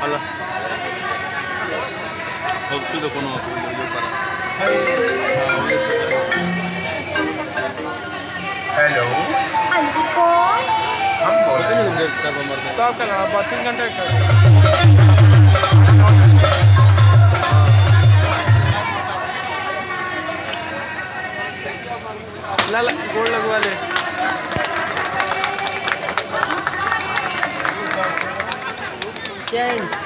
Hello. Hope to the Kono. Hello हाँ जी कौन? हम बोल रहे हैं तो आपका नाम 32 घंटे का लाल गोल लगवा ले चेंज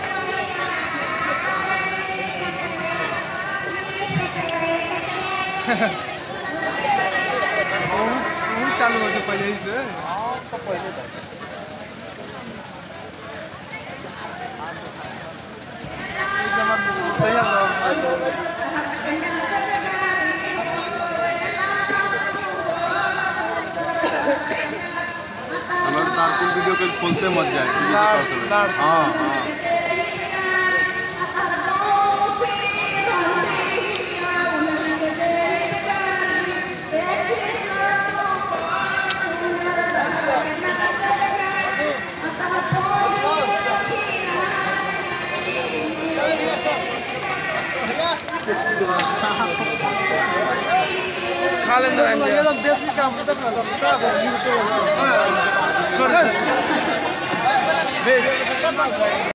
चालू हो पहले ही से तो पहले हमारे तारकुल वीडियो के खोलते मत जाए हाँ हाँ खा लेंगे ये लोग देसी काम तो कर लो